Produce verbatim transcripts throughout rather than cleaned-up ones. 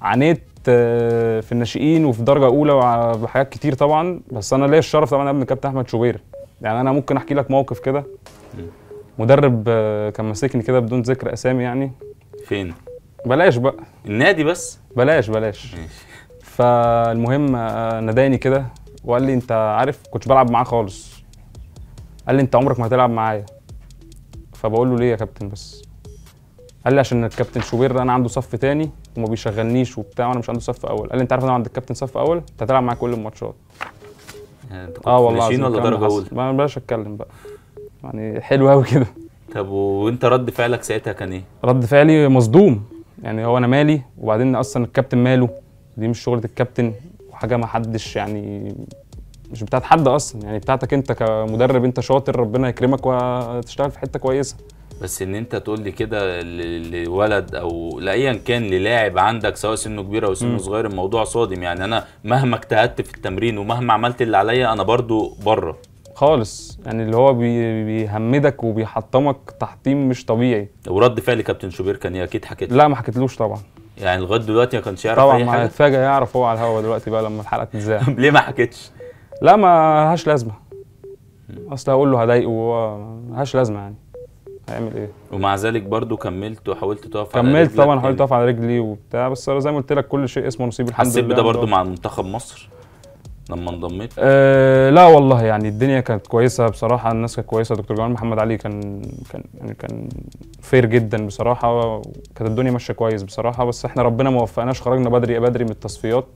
عانيت في الناشئين وفي درجه اولى وحاجات كتير طبعا، بس انا ليا الشرف طبعا ابن كابتن احمد شوبير. يعني انا ممكن احكي لك موقف كده. مدرب كان ماسكني كده بدون ذكر اسامي يعني. فين؟ بلاش بقى النادي بس. بلاش بلاش ماشي. فالمهم ناداني كده وقال لي انت عارف كنتش بلعب معاه خالص. قال لي انت عمرك ما هتلعب معايا. فبقول له ليه يا كابتن بس؟ قال لي عشان الكابتن شوبير انا عنده صف تاني وما بيشغلنيش وبتاع وانا مش عنده صف اول. قال لي انت عارف انا عند الكابتن صف اول انت هتلعب معايا كل الماتشات. يعني انت كنت اه والله ناشئين ولا درجه اولى؟ ما بلاش اتكلم بقى يعني حلو قوي كده. طب وانت رد فعلك ساعتها كان ايه؟ رد فعلي مصدوم. يعني هو انا مالي وبعدين اصلا الكابتن ماله، دي مش شغله الكابتن وحاجه ما حدش يعني مش بتاعت حد اصلا، يعني بتاعتك انت كمدرب. انت شاطر ربنا يكرمك وتشتغل في حته كويسه. بس ان انت تقول لي كده لولد او لايا كان للاعب عندك سواء سنه كبير او سنه صغير الموضوع صادم. يعني انا مهما اجتهدت في التمرين ومهما عملت اللي عليا انا برضو بره خالص. يعني اللي هو بي بيهمدك وبيحطمك تحطيم مش طبيعي. ورد فعل كابتن شوبير كان ايه؟ اكيد حكيت. لا ما حكيتلوش طبعا. يعني لغايه دلوقتي ما كانش يعرف طبعا اي حاجه؟ طبعا هيتفاجئ يعرف هو على الهوا دلوقتي بقى لما الحلقه تتذاع. ليه ما حكيتش؟ لا ما لهاش لازمه. اصل هقول له هضايقه وهو ملهاش لازمه يعني. هيعمل ايه؟ ومع ذلك برضو كملت وحاولت تقف على رجلك؟ كملت طبعا حاولت اقف على رجلي وبتاع، بس زي ما قلت لك كل شيء اسمه نصيب الحمد لله. حسيت بده برضو مع منتخب مصر لما انضميت؟ أه لا والله يعني الدنيا كانت كويسه بصراحه، الناس كانت كويسه. دكتور جمال محمد علي كان كان يعني كان فير جدا بصراحه، كانت الدنيا ماشيه كويس بصراحه. بس احنا ربنا ما وفقناش، خرجنا بدري بدري من التصفيات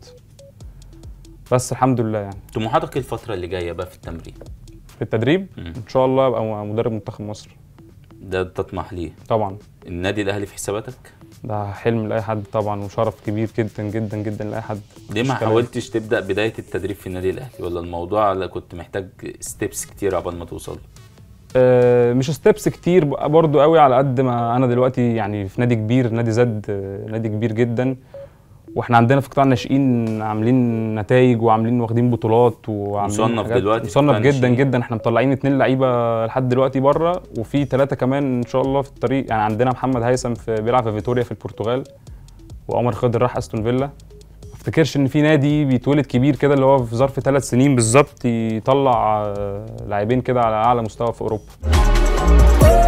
بس الحمد لله. يعني طموحاتك الفتره اللي جايه بقى في التمرين؟ في التدريب م. ان شاء الله ابقى مدرب منتخب مصر. ده تطمح ليه؟ طبعا. النادي الاهلي في حساباتك؟ ده حلم لاي حد طبعا وشرف كبير جدا جدا جدا لاي حد. ليه ما حاولتش تبدا بدايه التدريب في النادي الاهلي؟ ولا الموضوع اللي كنت محتاج ستيبس كتير قبل ما توصل؟ أه مش ستيبس كتير برضو قوي، على قد ما انا دلوقتي يعني في نادي كبير، نادي زد نادي كبير جدا، واحنا عندنا في قطاع الناشئين عاملين نتائج وعاملين واخدين بطولات وعاملين مصنف دلوقتي مصنف جدا جدا. احنا مطلعين اتنين لعيبه لحد دلوقتي بره وفي ثلاثه كمان ان شاء الله في الطريق. يعني عندنا محمد هيثم في بيلعب في فيتوريا في البرتغال، وعمر خضر راح استون فيلا. ما افتكرش ان في نادي بيتولد كبير كده اللي هو في ظرف ثلاث سنين بالظبط يطلع لاعبين كده على اعلى مستوى في اوروبا.